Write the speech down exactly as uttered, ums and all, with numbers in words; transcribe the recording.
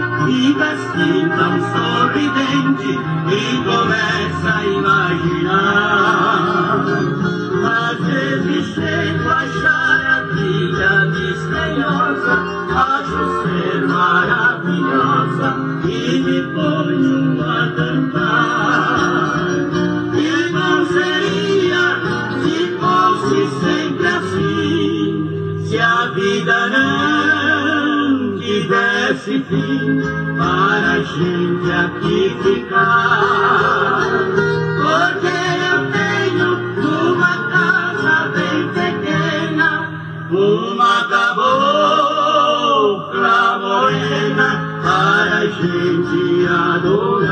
Fica assim tão sorridente e começa a imaginar. Às vezes chego a achar a vida misteriosa, acho ser maravilhosa e me ponho a cantar. Que bom seria se fosse sempre assim, se a vida não tivesse fim, para a gente aqui ficar. Porque eu tenho uma casa bem pequena, uma cabocla morena, para a gente adorar.